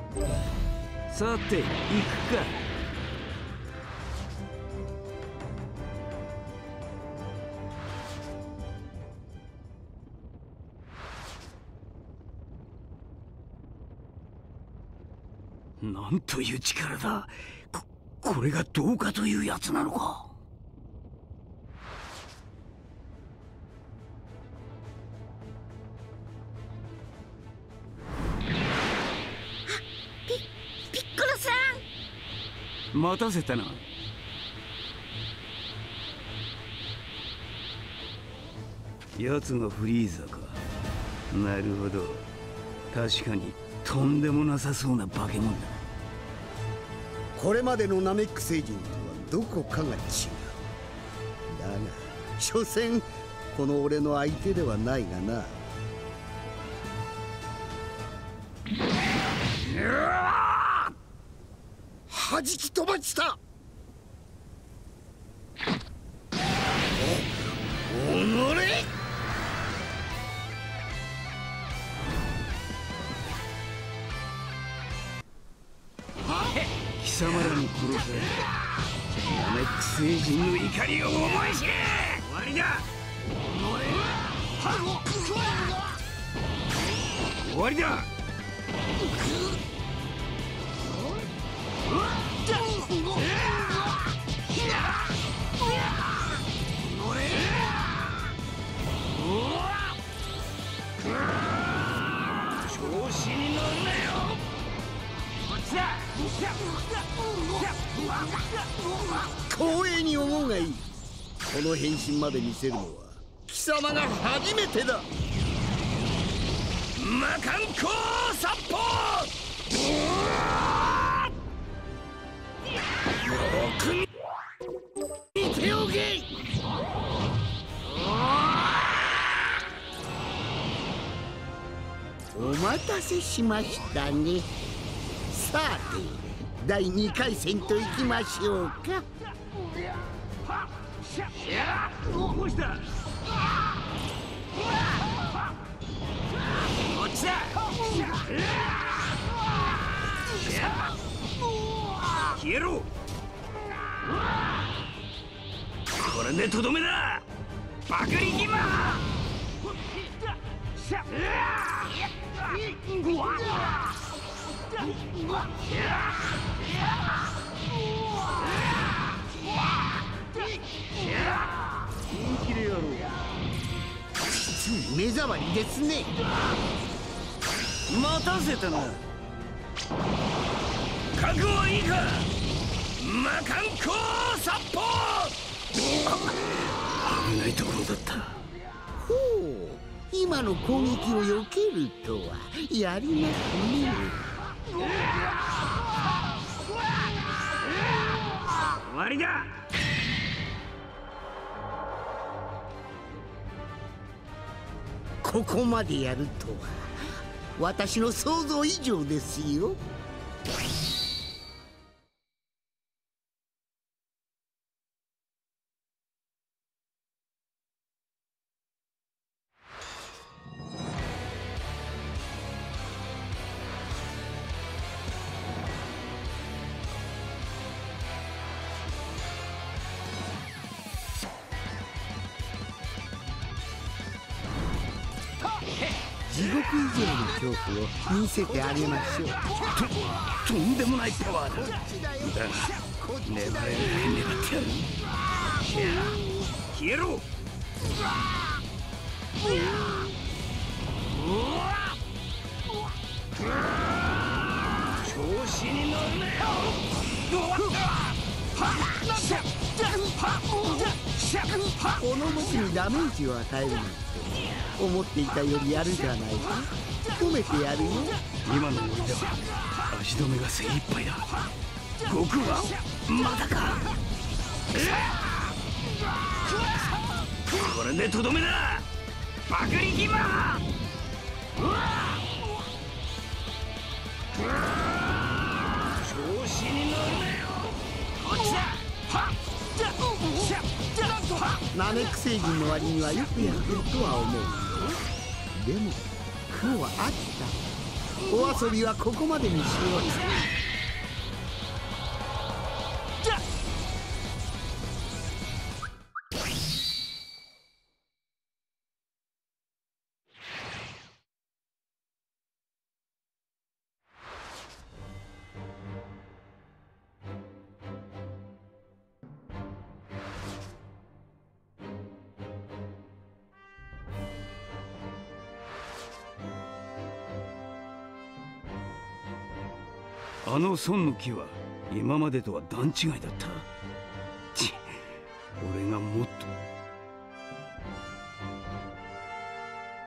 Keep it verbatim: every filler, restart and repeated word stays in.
さて行くか。なんという力だ。こ、これがどうかというやつなのか。 ピ、ピッコロさん。待たせたな。奴がフリーザか。なるほど。確かにとんでもなさそうな化け物だ。 これまでのナメック星人とはどこかが違う。だが所詮この俺の相手ではないがな。弾き飛ばした。お、おのれ。 貴様らに殺されたナメック星人の怒りを思い知れ。終わりだ。終わりだ。調子に乗るなよ。 光栄に思うがいい。この変身まで見せるのは貴様が初めてだ。 魔漢光殺法。よく見ておけ。 お待たせしましたね。さてだいにかい戦といきましょうか。 どうした。こっちだ。消えろ。これでとどめだ。バカリギマ。 目障りですね。 待たせたな。覚悟はいいか。魔漢光殺法。危ないところだった。 ほう、今の攻撃を避けるとはやりますね。 終わりだ。 ここまでやるとは私の想像以上ですよ。地獄以上の恐怖を見せてあげましょう。 と、とんでもないパワーだ。だが粘れるだけ粘ってやる。消えろ。調子に乗るなよ。 この僕にダメージを与えるなんて思っていたよりやるじゃないか。褒めてやるよ。 今の俺では足止めが精一杯だ。悟空はまだか。これでとどめだ。バカリギマ。調子に乗るなよ。こっちだ。 ナメック星人の割にはよくやってるとは思う。でも苦はあった。 お遊びはここまでにしよう。じゃあの孫の木は今までとは段違いだった。ち、俺がもっと